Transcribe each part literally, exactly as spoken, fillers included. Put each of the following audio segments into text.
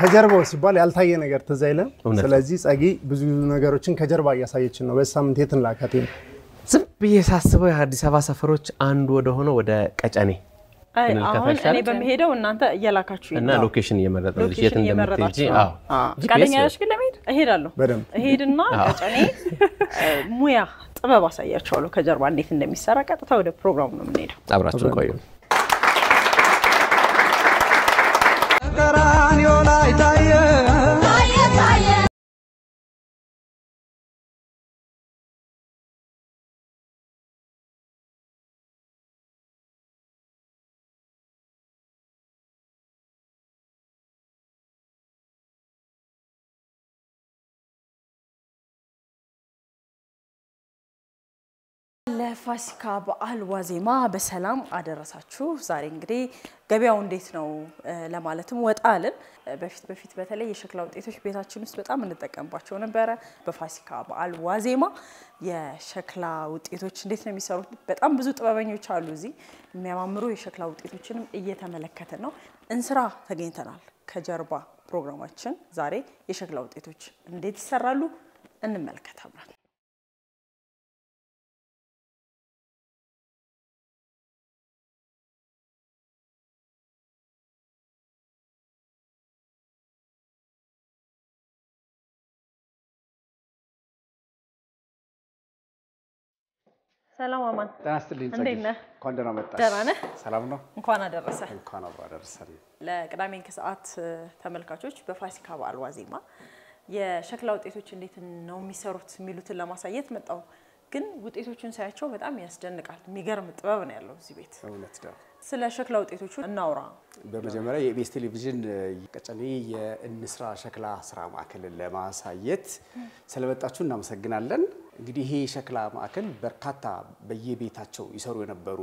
ከጀርባው ሲባል ያልታየ ነገር ተዛይለም ስለዚህ ጸጊ ብዙ ነገሮችን ከጀርባ ያሳየችን ነው በሳምንት የትን ላካቴ ዝም በየሳስበው የአዲስ አበባ ሰፈሮች አንዱ ወደ ሆነ ወደ ቀጨኔ አይ አሁን እኔ በመሄደው እናንተ እየላካችሁ እና ሎኬሽን እየመረጣችሁ የት እንደምትሄጂ አዎ ካለኛሽ ግን ለምን እሄዳለሁ እሄድና ቀጨኔ ሙያ ጥበብ አሳያችኋለሁ ከጀርባ እንዴት እንደሚሰራ ቀጥታ ወደ ፕሮግራሙ ነው የምንሄደው አብራችሁ ቆዩ ቀራንዮ ላይ ታየ ታየ ታየ ለፋሲካ በዓል ዋዜማ በሰላም አደረሳችሁ ዛሬ እንግዲህ ገበያው እንዴት ነው ለማለትም ወጣልን በፊት በፊት በተለይ የሸክላ ውጤቶች ቤታችን ውስጥ በጣም እንጠቀምባቸው ነበር በፋሲካ በዓል ዋዜማ የሸክላ ውጤቶች እንዴት ነው የሚሰሩት በጣም ብዙ ጥበበኞች አሉ እዚህ የሚያማምሩ የሸክላ ውጤቶችንም እየተመለከተ ነው እንስራ ተገኝተናል ከጀርባ ፕሮግራማችን ዛሬ የሸክላ ውጤቶች እንዴት ይሰራሉ እንመልከታለን ሰላም አማን ታስተልኝ ጸጊ እንኳን ደህና መጣሽ ደህና ነህ ሰላም ነው እንኳን አደረሰ እንኳን አብሮ አደረሰን ለቅዳሜ ከሰዓት ተመልካቾች በፋሲካ በዓል ዋዜማ የሸክላ ውጤቶች እንዴት ነው የሚሰሩት ሚሉትን ለማሳየት መጣው ግን ውጤቶቹን ሳያቸው በጣም ያስደንቃል የሚገርም ጥበብ ነው ያለው እዚህ ቤት እውነት ነው ስለ ሸክላ ውጤቶቹ እናውራ በመጀመሪያ የኢቢኤስ ቴሌቪዥን ቀጨኔ የእንስራ ሸክላ ስራ ማዕከል ለማሳየት ስለመጣችሁ እናመሰግናለን እንግዲህ ይሄ ሸክላ ማዕከል በርካታ በየቤታቸው ይሰሩ የነበሩ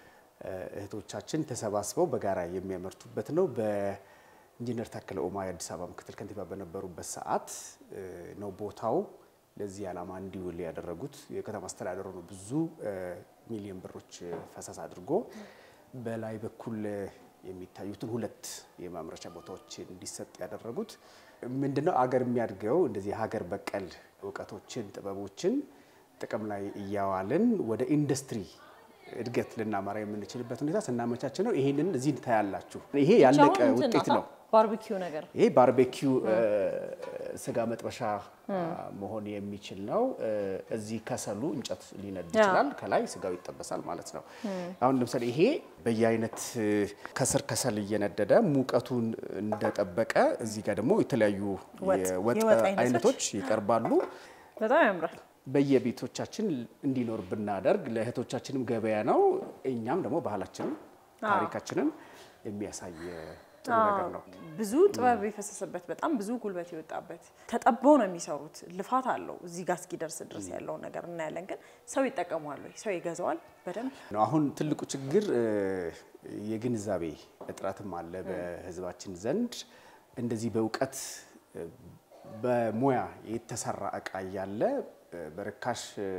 እህቶቻችን ተሰባስበው በጋራ የሚያመርቱበት ነው በኢንጂነር ታከለ ኦማ የአዲስ አበባ ምክትል ከንቲባ በነበሩበት ሰዓት ነው ቦታው ለዚህ ዓላማ እንዲውል ያደረጉት የከተማ አስተዳደሩ ነው ብዙ ሚሊዮን ብሮች ፈሰስ አድርጎ በላይ በኩል የሚታዩትን ሁለት የማምረቻ ቦታዎች እንዲሰጥ ያደረጉት ምንድነው አገር የሚያድገው እንደዚህ ሀገር በቀል ወቀቶችን ጥበቦችን ጥቅም ላይ ያዋልን ወደ ኢንዱስትሪ እድገት ለናማራ የምንችልበት ሁኔታ ስናመቻች ነው ይሄንን እዚህ ታያላችሁ ይሄ ያለቀ ውጤት ነው ባርቢኪው ነገር ይሄ ባርቢኪው ስጋ መጥበሻ መሆን የሚችል ነው እዚህ ከሰሉ እንጨት ሊነድ ይችላል ከላይ ስጋው ይጠበሳል ማለት ነው አሁን ለምሳሌ ይሄ በየአይነት ከስር ከሰል እየነደደ ሙቀቱን እንደጠበቀ እዚህ ጋር ደግሞ የተለያዩ የወጥ አይነቶች ይቀርባሉ በጣም ያምራል በየቤቶቻችን እንዲኖር ብናደርግ ለእህቶቻችንም ገበያ ነው እኛም ደግሞ ባህላችንን ታሪካችንን የሚያሳይ ነገር ነው ብዙ ጥበብ የፈሰሰበት በጣም ብዙ ጉልበት ይወጣበት ተጠበው ነው የሚሰሩት ልፋት አለው እዚህ ጋር እስኪደርስ ድረስ ያለው ነገር እና ያለን ግን ሰው ይጠቀማሉ ሰው ይገዛዋል በደንብ ነው አሁን ትልቁ ችግር የግንዛቤ እጥረትም አለ በህዝባችን ዘንድ እንደዚህ በእውቀት በሙያ የተሰራ አቃ ያለ በርካሽ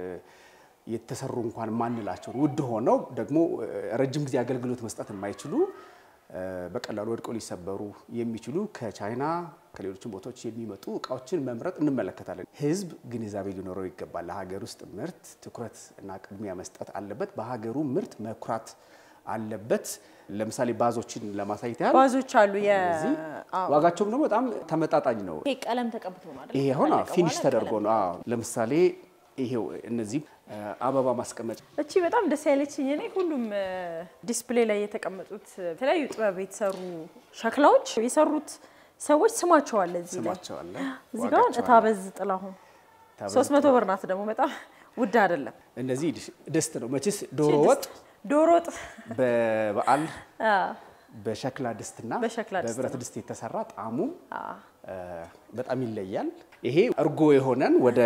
የተሰሩ እንኳን ማንላቸው ውድ ሆነው ደግሞ ረጅም ጊዜ አገልግሎት መስጠት የማይችሉ በቀላሉ ወድቆ ሊሰበሩ የሚችሉ ከቻይና ከሌሎችም ቦታዎች የሚመጡ እቃዎችን መምረጥ እንመለከታለን ህዝብ ግንዛቤ ሊኖረው ይገባል ለሀገር ውስጥ ምርት ትኩረት እና ቅድሚያ መስጠት አለበት በሀገሩ ምርት መኩራት አለበት ለምሳሌ ባዞችን ለማሳየት ያህል ባዞች አሉ የዚህ ዋጋቸውም ደግሞ በጣም ተመጣጣኝ ነው ይሄ ቀለም ተቀብቶ ነው አይደል ይሄ ሆነ ፊኒሽ ተደርጎ ነው አዎ ለምሳሌ ይሄው እነዚህ አበባ ማስቀመጫ እቺ በጣም ደስ ያለችኝ እኔ ሁሉም ዲስፕሌይ ላይ የተቀመጡት ተለያዩ ጥበብ የተሰሩ ሸክላዎች የሰሩት ሰዎች ስማቸው አለ እዚህ ላይ ስማቸው አለ እዚህ ጋር እታበዝ ጥላሁን ሶስት መቶ ብር ናት ደግሞ በጣም ውድ አይደለም እነዚህ ደስት ነው መቼስ ዶሮ ወጥ ዶሮ ወጥ በበዓል በሸክላ ድስትና በብረት ድስት የተሰራ ጣሙ በጣም ይለያል ይሄ እርጎ የሆነን ወደ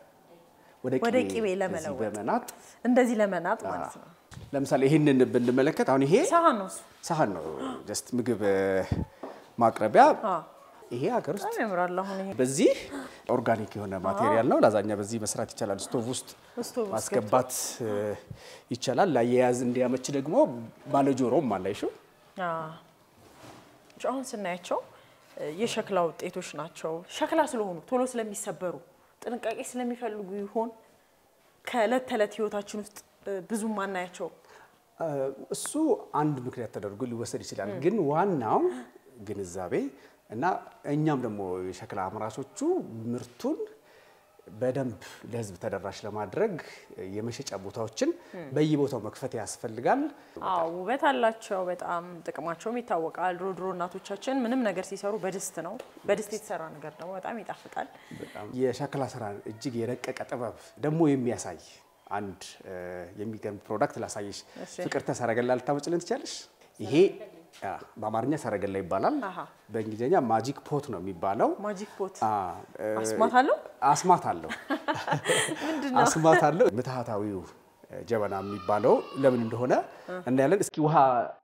ወደ ቂቤ ለመለወጥ በመናጥ እንደዚህ ለመናጥ ማለት ነው ለምሳሌ ይሄንን ብንመለከት አሁን ይሄ ሳህን ነው ሳህን ነው ጀስት ምግብ ማቅረቢያ ይሄ ሀገር ውስጥ ያምራል አሁን ይሄ በዚህ ኦርጋኒክ የሆነ ማቴሪያል ነው ላዛኛ በዚህ መስራት ይችላል ስቶቭ ውስጥ ማስገባት ይችላል ላያያዝ እንዲያመች ደግሞ ባለጆሮም አላይሽው አዎ አሁን ስናያቸው የሸክላ ውጤቶች ናቸው ሸክላ ስለሆኑ ቶሎ ስለሚሰበሩ ጥንቃቄ ስለሚፈልጉ ይሆን ከለት ተለት ህይወታችን ውስጥ ብዙ ማናያቸው እሱ አንድ ምክንያት ተደርጎ ሊወሰድ ይችላል ግን ዋናው ግንዛቤ እና እኛም ደግሞ የሸክላ አምራቾቹ ምርቱን በደንብ ለህዝብ ተደራሽ ለማድረግ የመሸጫ ቦታዎችን በየቦታው መክፈት ያስፈልጋል አው ውበት አላቸው በጣም ጥቅማቸውም ይታወቃል ድሮ እናቶቻችን ምንም ነገር ሲሰሩ በድስት ነው በድስት የተሰራ ነገር ደግሞ በጣም ይጣፍጣል በጣም የሸክላ ስራ እጅግ የረቀቀ ጥበብ ደግሞ የሚያሳይ አንድ የሚገርም ፕሮዳክት ላሳይሽ ፍቅር ተሰረገላ ልታመጭልን ትችላለሽ ይሄ በአማርኛ ሰረገላ ይባላል በእንግሊዘኛ ማጂክ ፖት ነው የሚባለው ማጂክ ፖት አስማት አለው አስማት አለው ምንድነው አስማት አለው ምትሃታዊው ጀበና የሚባለው ለምን እንደሆነ እናያለን እስኪ ውሃ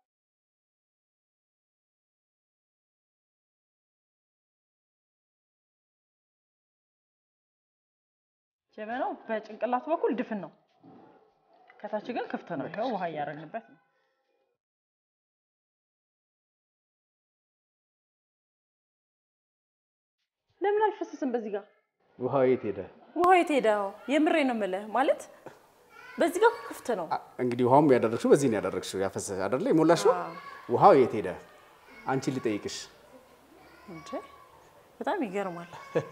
ጀበናው በጭንቅላቱ በኩል ድፍን ነው ከታች ግን ክፍት ነው ይሄው ውሃ ያረግንበት ነው ለምን አልፈሰሰም በዚህ ጋር ውሃው የት ሄደ ውሃው የት ሄደ የምሬ ነው ማለት ማለት በዚህ ጋር ክፍት ነው እንግዲህ ውሃውም ያደረግሽው በዚህ ነው ያደረግሽው ያፈሰሰ አይደለ ይሞላሽው ውሃው የት ሄደ አንቺ ልጠይቅሽ እንዴ በጣም ይገርማል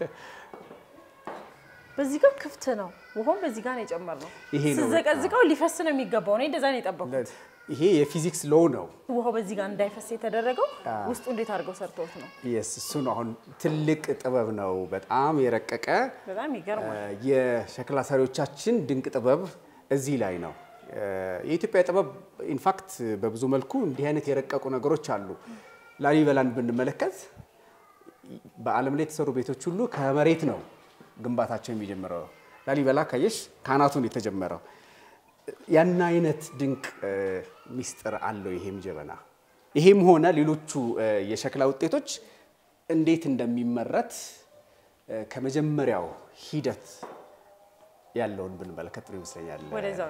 በዚህ ጋር ክፍት ነው ውሃው በዚህ ጋር ነው የጨመርነው ሲዘቀዝቀው ሊፈስ ነው የሚገባው ነው እንደዛ ነው የጠበቁት ይሄ የፊዚክስ ሎው ነው ውሃው በዚህ ጋር እንዳይፈስ የተደረገው ውስጡ እንዴት አድርገው ሰርተውት ነው yes እሱ ነው አሁን ትልቅ ጥበብ ነው በጣም የረቀቀ በጣም ይገርማል የሸክላ ሰሪዎቻችን ድንቅ ጥበብ እዚህ ላይ ነው የኢትዮጵያ ጥበብ ኢን ፋክት በብዙ መልኩ እንዲህ አይነት የረቀቁ ነገሮች አሉ ላሊበላን ብንመለከት በአለም ላይ የተሰሩ ቤቶች ሁሉ ከመሬት ነው ግንባታቸው የሚጀምረው ላሊበላ ካየሽ ካናቱን የተጀመረው ያን አይነት ድንቅ ሚስጥር አለው ይሄም ጀበና ይሄም ሆነ ሌሎቹ የሸክላ ውጤቶች እንዴት እንደሚመረት ከመጀመሪያው ሂደት ያለውን ብንመለከት ነው ይመስለኛል ወደዛው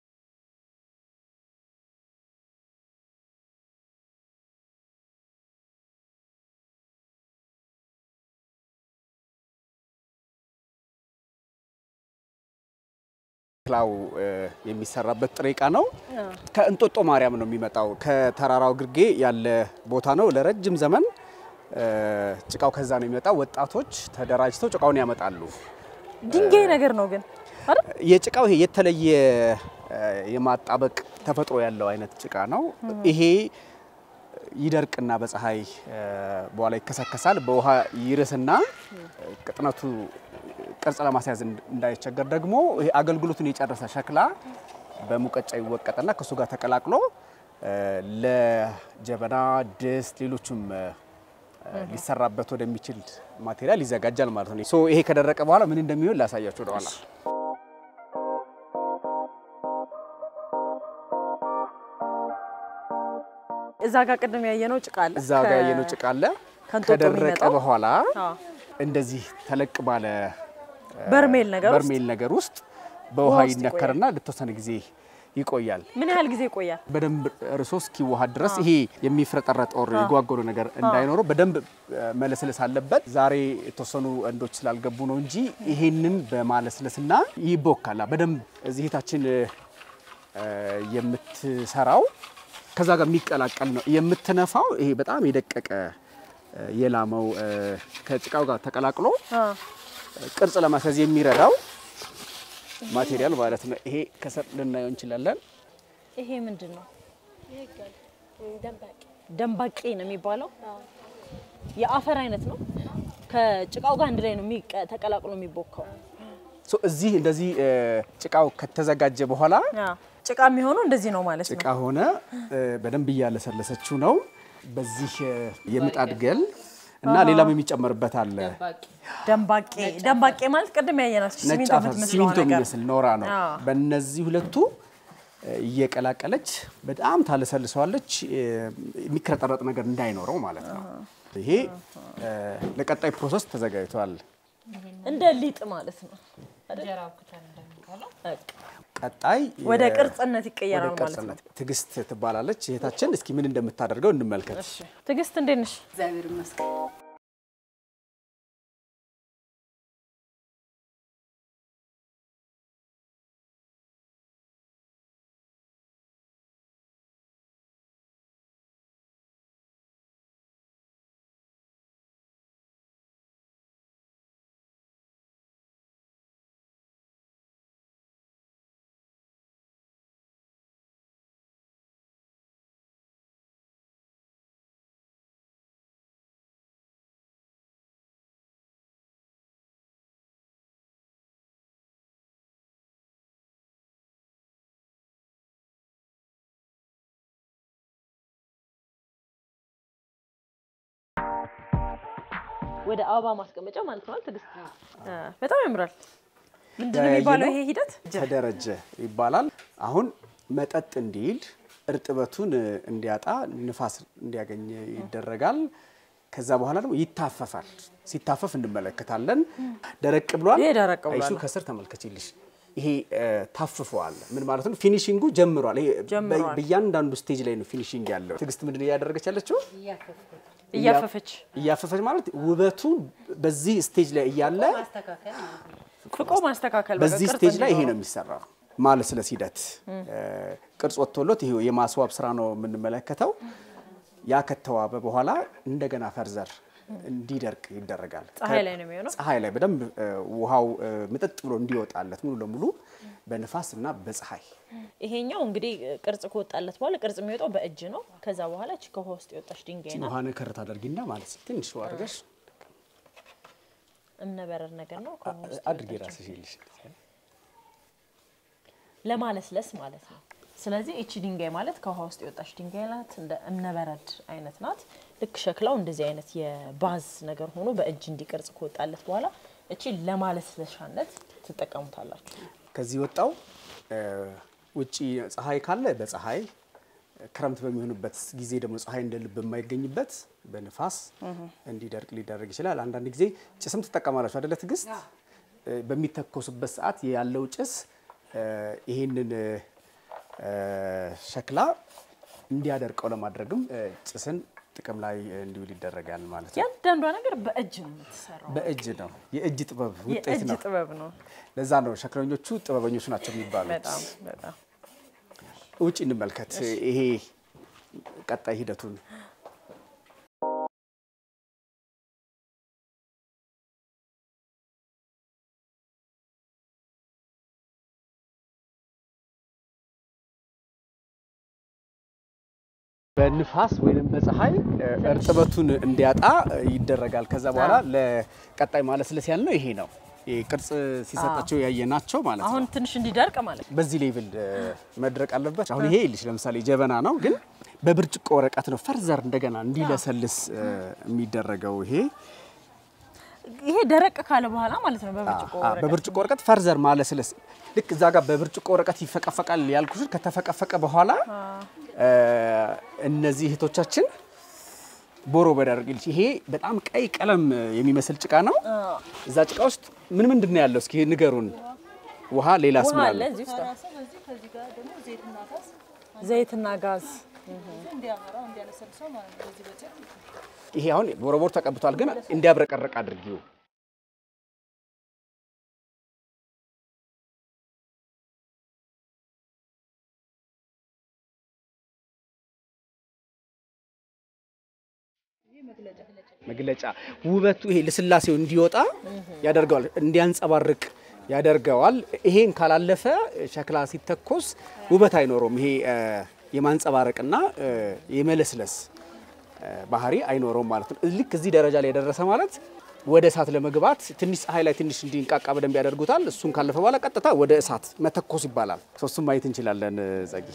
ሸክላው የሚሰራበት ጥሬ ዕቃ ነው ከእንጦጦ ማርያም ነው የሚመጣው ከተራራው ግርጌ ያለ ቦታ ነው ለረጅም ዘመን ጭቃው ከዛ ነው የሚመጣው ወጣቶች ተደራጅተው ጭቃውን ያመጣሉ ድንጋይ ነገር ነው ግን አይደል የጭቃው ይሄ የተለየ የማጣበቅ ተፈጥሮ ያለው አይነት ጭቃ ነው ይሄ ይደርቅና በፀሐይ በኋላ ይከሰከሳል በውሃ ይርስና ቅጥነቱ ቅርጽ ለማስያዝ እንዳይቸገር ደግሞ ይሄ አገልግሎቱን የጨረሰ ሸክላ በሙቀጫ ይወቀጥና ከሱ ጋር ተቀላቅሎ ለጀበና ድስት ሌሎችም ሊሰራበት ወደሚችል ማቴሪያል ይዘጋጃል ማለት ነው ሶ ይሄ ከደረቀ በኋላ ምን እንደሚሆን ላሳያችሁ ደዋላ እዛ ጋር ቀደም ያየነው ጭቃ አለ እዛ ጋር ያየነው ጭቃ አለ ከደረቀ በኋላ እንደዚህ ተለቅ ባለ በርሜል ነገር ውስጥ በርሜል ነገር ውስጥ በውሃ ይነከርና ለተወሰነ ጊዜ ይቆያል ምን ያህል ጊዜ ይቆያል በደንብ ርሶስ ኪዋሃድ ድረስ ይሄ የሚፍረጠረጥ ኦር ይጓጓሉ ነገር እንዳይኖረው በደንብ መለስለስ አለበት ዛሬ የተወሰኑ እንዶች ስላልገቡ ነው እንጂ ይሄንን በማለስለስና ይቦካላ በደንብ እዚህ ታችን የምትሰራው ከዛ ጋር የሚቀላቀል ነው የምትነፋው ይሄ በጣም የደቀቀ የላመው ከጭቃው ጋር ተቀላቅሎ ቅርጽ ለማስያዝ የሚረዳው ማቴሪያል ማለት ነው ይሄ ከሰር ልናየው እንችላለን ይሄ ምንድነው ደምባቄ ደምባቄ ነው የሚባለው የአፈር አይነት ነው ከጭቃው ጋር አንድ ላይ ነው ተቀላቅሎ የሚቦካው ሶ እዚህ እንደዚህ ጭቃው ከተዘጋጀ በኋላ ጭቃ የሚሆነው እንደዚህ ነው ማለት ነው ጭቃ ሆነ በደንብ ያለሰለሰችው ነው በዚህ የምጣድ ገል እና ሌላም የሚጨመርበት አለ ደምባቄ ደምባቄ ማለት ቀደም ያየናችሁ ሲሚንቶ የምትመስለው ነገር የሚመስል ኖራ ነው በእነዚህ ሁለቱ እየቀላቀለች በጣም ታለሰልሰዋለች የሚከረጠረጥ ነገር እንዳይኖረው ማለት ነው ይሄ ለቀጣይ ፕሮሰስ ተዘጋጅቷል እንደ ሊጥ ማለት ነው አጀራው ከተን እንደሚባለው ቀጣይ ወደ ቅርጽነት ይቀየራል ማለት ነው ትግስት ትባላለች እህታችን እስኪ ምን እንደምታደርገው እንመልከት እሺ ትግስት እንዴት ነሽ እግዚአብሔር ይመስገን ወደ አበባ ማስቀመጫ ማለት ነው ትግስት በጣም ያምራል ምንድነው የሚባለው ይሄ ሂደት ተደረጀ ይባላል አሁን መጠጥ እንዲል እርጥበቱን እንዲያጣ ንፋስ እንዲያገኝ ይደረጋል ከዛ በኋላ ደግሞ ይታፈፋል ሲታፈፍ እንመለከታለን ደረቅ ብሏል አይሹ ከስር ተመልከቺልሽ ይሄ ታፍፈዋል ምን ማለት ነው ፊኒሺንጉ ጀምሯል ይሄ በእያንዳንዱ ስቴጅ ላይ ነው ፊኒሺንግ ያለው ትግስት ምንድነው ያደረገች ያለችው እያፈፈች እያፈፈች ማለት ውበቱ በዚህ ስቴጅ ላይ ያለ ፍቆ ማስተካከል በዚህ ስቴጅ ላይ ይሄ ነው የሚሰራው ማለት ስለ ሲደት ቅርጽ ወጥቶለት ይሄ የማስዋብ ስራ ነው የምንመለከተው ያ ከተዋበ በኋላ እንደገና ፈርዘር እንዲደርቅ ይደረጋል ፀሐይ ላይ ነው የሚሆነው ፀሐይ ላይ በደንብ ውሃው ምጥጥ ብሎ እንዲወጣለት ሙሉ ለሙሉ በንፋስና በፀሐይ ይሄኛው እንግዲህ ቅርጽ ከወጣለት በኋላ ቅርጽ የሚወጣው በእጅ ነው ከዛ በኋላ እቺ ከሆስት የወጣሽ ድንጋይ ነው ውሃን ከርታ አድርጊና ማለት ትንሽ አድርገሽ እምነበረር ነገር ነው ከሆስት አድርጊ ራስሽ ይልሽ ለማለስለስ ማለት ነው ስለዚህ እቺ ድንጋይ ማለት ከሆስት የወጣሽ ድንጋይ ናት እንደ እምነበረድ አይነት ናት ልክ ሸክላው እንደዚህ አይነት የባዝ ነገር ሆኖ በእጅ እንዲቀርጽ ከወጣለት በኋላ እቺ ለማለስለሻነት ተጠቀሙታላችሁ ከዚህ ወጣው ውጪ ፀሐይ ካለ በፀሐይ ክረምት በሚሆንበት ጊዜ ደግሞ ፀሐይ እንደልብ የማይገኝበት በንፋስ እንዲደርቅ ሊደረግ ይችላል አንዳንድ ጊዜ ጭስም ተጠቀማላችሁ አይደለ ትግስት በሚተኮስበት ሰዓት ያለው ጭስ ይሄንን ሸክላ እንዲያደርቀው ለማድረግም ጭስን ጥቅም ላይ እንዲውል ይደረጋል ማለት ነው ያንዳንዷ ነገር በእጅ ነው የምትሰራው በእጅ ነው የእጅ ጥበብ ውጤት ነው የእጅ ጥበብ ነው ለዛ ነው ሸክለኞቹ ጥበበኞች ናቸው የሚባሉት በጣም በጣም ውጪ እንመልከት ይሄ ቀጣይ ሂደቱን በንፋስ ወይንም በፀሐይ እርጥበቱን እንዲያጣ ይደረጋል ከዛ በኋላ ለቀጣይ ማለስለስ ያለው ይሄ ነው ቅርጽ ሲሰጣቸው ያየናቸው ማለት ነው አሁን ትንሽ እንዲደርቅ ማለት በዚህ ሌቭል መድረቅ አለበት አሁን ይሄ ልጅ ለምሳሌ ጀበና ነው ግን በብርጭቆ ወረቀት ነው ፈርዘር እንደገና እንዲለሰልስ የሚደረገው ይሄ ይሄ ደረቅ ካለ በኋላ ማለት ነው በብርጭቆ ወረቀት በብርጭቆ ወረቀት ፈርዘር ማለስለስ ልክ እዛ ጋር በብርጭቆ ወረቀት ይፈቀፈቃል ያልኩሽ ከተፈቀፈቀ በኋላ እነዚህ እህቶቻችን ቦሮ በዳርግልሽ ይሄ በጣም ቀይ ቀለም የሚመስል ጭቃ ነው እዛ ጭቃ ውስጥ ምን ምንድነው ያለው እስኪ ንገሩን ውሃ ሌላስ ምን አለ እዚህ ውስጥ ከዚህ ጋር ደግሞ ዘይትና ጋዝ ዘይትና ጋዝ እንዲያመራ እንዲያለሰልሰው ማለት ነው እዚህ በጨ ይሄ አሁን ቦሮቦር ተቀብቷል ግን እንዲያብረቀረቅ አድርጊው መግለጫ ውበቱ ይሄ ለስላሴው እንዲወጣ ያደርጋል እንዲያንጸባርቅ ያደርጋል ይሄን ካላለፈ ሸክላ ሲተኮስ ውበት አይኖርም ይሄ የማንጸባረቅና የመለስለስ ባህሪ አይኖርም ማለት ነው ልክ እዚህ ደረጃ ላይ ደረሰ ማለት ወደ እሳት ለመግባት ትንሽ ፀሐይ ላይ ትንሽ እንዲንቃቃ በደንብ ያደርጉታል እሱን ካለፈ በኋላ ቀጥታ ወደ እሳት መተኮስ ይባላል ሶስቱም ማየት እንችላለን ጸጊ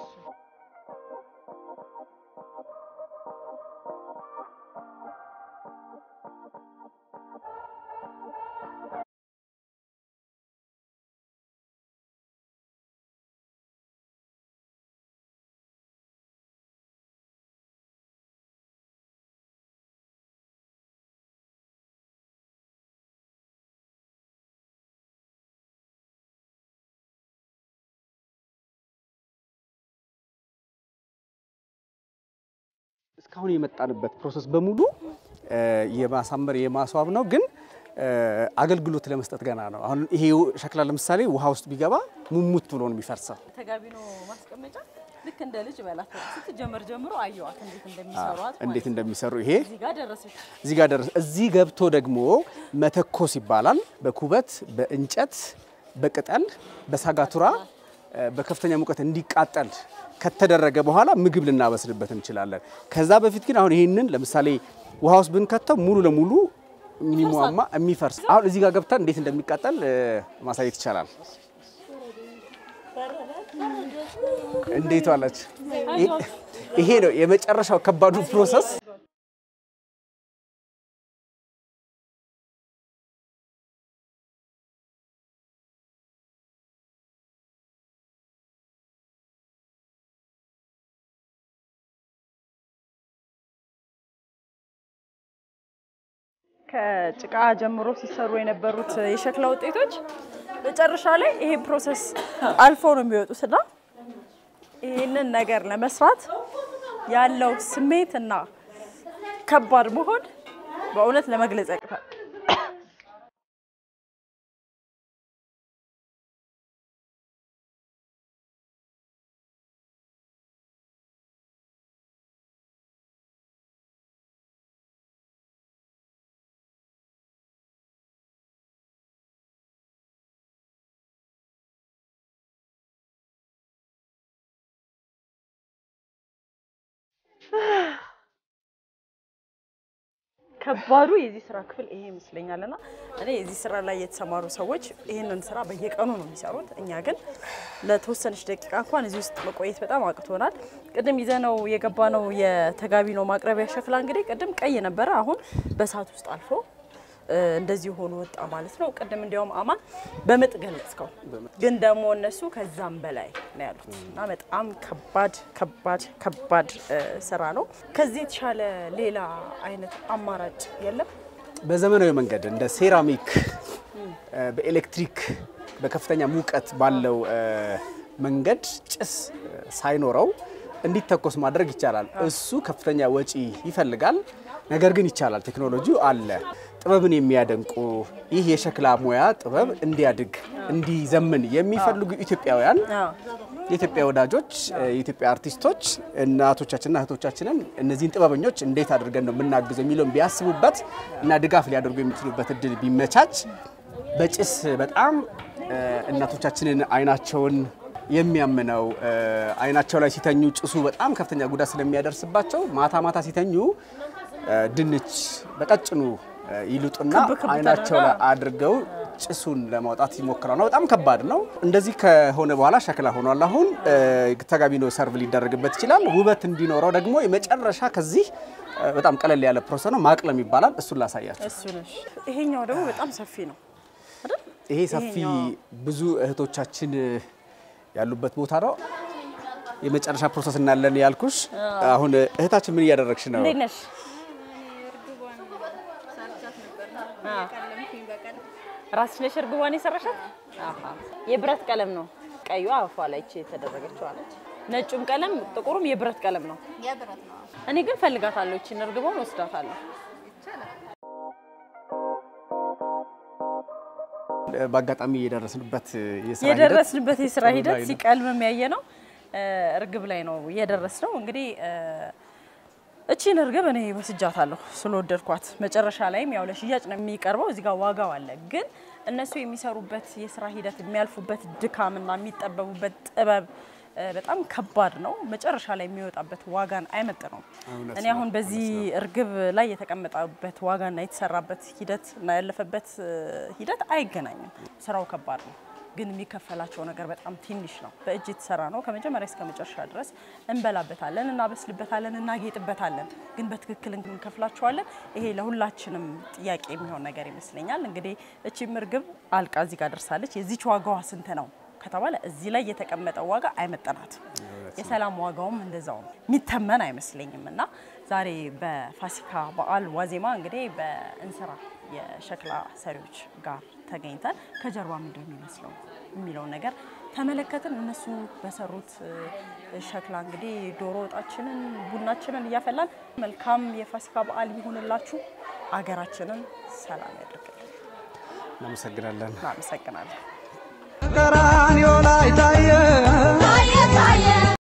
እስካሁን የመጣንበት ፕሮሰስ በሙሉ የማሳመር የማስዋብ ነው ግን አገልግሎት ለመስጠት ገና ነው አሁን ይሄ ሸክላ ለምሳሌ ውሃ ውስጥ ቢገባ ሙሙት ብሎ ነው የሚፈርሰው ተጋቢ ነው ማስቀመጫ ልክ እንደ ልጅ በላት ስትጀምር ጀምሮ አየዋት እንዴት እንደሚሰሩት እንዴት እንደሚሰሩ ይሄ እዚህ ጋር ደረሰች እዚህ ጋር ደረሰ እዚህ ገብቶ ደግሞ መተኮስ ይባላል በኩበት በእንጨት በቅጠል በሳጋቱራ በከፍተኛ ሙቀት እንዲቃጠል ከተደረገ በኋላ ምግብ ልናበስልበት እንችላለን ከዛ በፊት ግን አሁን ይሄንን ለምሳሌ ውሃ ውስጥ ብንከተው ሙሉ ለሙሉ ሚኒሙማ የሚፈርስ አሁን እዚህ ጋር ገብተን እንዴት እንደሚቃጠል ማሳየት ይቻላል እንዴት ዋላች ይሄ ነው የመጨረሻው ከባዱ ፕሮሰስ ከጭቃ ጀምሮ ሲሰሩ የነበሩት የሸክላ ውጤቶች መጨረሻ ላይ ይሄ ፕሮሰስ አልፎ ነው የሚወጡትና ይሄንን ነገር ለመስራት ያለው ስሜትና ከባድ መሆን በእውነት ለመግለጽ ያቅታል። ከባዱ የዚህ ስራ ክፍል ይሄ ይመስለኛልና እኔ የዚህ ስራ ላይ የተሰማሩ ሰዎች ይሄንን ስራ በየቀኑ ነው የሚሰሩት። እኛ ግን ለተወሰነች ደቂቃ እንኳን እዚህ ውስጥ መቆየት በጣም አቅቶናል። ቅድም ይዘነው የገባነው የተጋቢ ነው ማቅረቢያ ሸክላ እንግዲህ ቅድም ቀይ ነበር፣ አሁን በሳት ውስጥ አልፎ እንደዚህ ሆኖ ወጣ ማለት ነው። ቅድም እንዲያውም አማን በመጥ ገለጽከው፣ ግን ደግሞ እነሱ ከዛም በላይ ነው ያሉት እና በጣም ከባድ ከባድ ከባድ ስራ ነው። ከዚህ የተሻለ ሌላ አይነት አማራጭ የለም። በዘመናዊ መንገድ እንደ ሴራሚክ በኤሌክትሪክ በከፍተኛ ሙቀት ባለው መንገድ ጭስ ሳይኖረው እንዲተኮስ ማድረግ ይቻላል። እሱ ከፍተኛ ወጪ ይፈልጋል፣ ነገር ግን ይቻላል። ቴክኖሎጂው አለ። ጥበብን የሚያደንቁ ይህ የሸክላ ሙያ ጥበብ እንዲያድግ እንዲዘምን የሚፈልጉ ኢትዮጵያውያን የኢትዮጵያ ወዳጆች የኢትዮጵያ አርቲስቶች እናቶቻችንና እህቶቻችንን እነዚህን ጥበበኞች እንዴት አድርገን ነው የምናግዘው የሚለውን ቢያስቡበት እና ድጋፍ ሊያደርጉ የሚችሉበት እድል ቢመቻች በጭስ በጣም እናቶቻችንን አይናቸውን የሚያምነው አይናቸው ላይ ሲተኙ ጭሱ በጣም ከፍተኛ ጉዳት ስለሚያደርስባቸው ማታ ማታ ሲተኙ ድንች በቀጭኑ ይሉጥና አይናቸው ላይ አድርገው ጭሱን ለማውጣት ይሞክራሉ። በጣም ከባድ ነው። እንደዚህ ከሆነ በኋላ ሸክላ ሆኗል። አሁን ተጋቢ ነው ሰርቭ ሊደረግበት ይችላል። ውበት እንዲኖረው ደግሞ የመጨረሻ ከዚህ በጣም ቀለል ያለ ፕሮሰስ ነው ማቅለም ይባላል። እሱን ላሳያችሁ። እሱ ነው። ይሄኛው ደግሞ በጣም ሰፊ ነው አይደል? ይሄ ሰፊ ብዙ እህቶቻችን ያሉበት ቦታ ነው። የመጨረሻ ፕሮሰስ እናለን ያልኩሽ። አሁን እህታችን ምን እያደረግሽ ነው? እንዴት ነሽ? ራስሽ ነሽ እርግቧን የሰራሻት? አሃ የብረት ቀለም ነው። ቀዩ አፏ ላይ እቺ የተደረገችው አለች። ነጩም ቀለም ጥቁሩም የብረት ቀለም ነው። የብረት ነው። እኔ ግን ፈልጋታለሁ እቺን እርግቧን ወስዳታለሁ። በአጋጣሚ የደረስንበት የስራ ሂደት የደረስንበት የስራ ሂደት ሲቀልም የሚያየ ነው። እርግብ ላይ ነው የደረስነው። እንግዲህ እቺን እርግብ እኔ ወስጃታለሁ ስለወደድኳት። መጨረሻ ላይም ያው ለሽያጭ ነው የሚቀርበው። እዚህ ጋር ዋጋው አለ። ግን እነሱ የሚሰሩበት የስራ ሂደት የሚያልፉበት ድካምና የሚጠበቡበት ጥበብ በጣም ከባድ ነው። መጨረሻ ላይ የሚወጣበት ዋጋን አይመጥነው። እኔ አሁን በዚህ እርግብ ላይ የተቀመጠበት ዋጋና የተሰራበት ሂደት እና ያለፈበት ሂደት አይገናኝም። ስራው ከባድ ነው፣ ግን የሚከፈላቸው ነገር በጣም ትንሽ ነው። በእጅ የተሰራ ነው። ከመጀመሪያ እስከ መጨረሻ ድረስ እንበላበታለን፣ እናበስልበታለን፣ እናጌጥበታለን። ግን በትክክል እንከፍላቸዋለን። ይሄ ለሁላችንም ጥያቄ የሚሆን ነገር ይመስለኛል። እንግዲህ እቺ እርግብ አልቃ እዚህ ጋር ደርሳለች። የዚች ዋጋዋ ስንት ነው ከተባለ እዚህ ላይ የተቀመጠው ዋጋ አይመጣናት። የሰላም ዋጋውም እንደዛው የሚተመን አይመስለኝምና ዛሬ በፋሲካ በዓል ዋዜማ እንግዲህ በእንስራ የሸክላ ሰሪዎች ጋር ተገኝተን ከጀርባ ምንድን ነው የሚመስለው የሚለው ነገር ተመለከትን። እነሱ በሰሩት ሸክላ እንግዲህ ዶሮ ወጣችንን ቡናችንን እያፈላን መልካም የፋሲካ በዓል ይሁንላችሁ። አገራችንን ሰላም ያድርግልን። እናመሰግናለን። እናመሰግናለን። Kara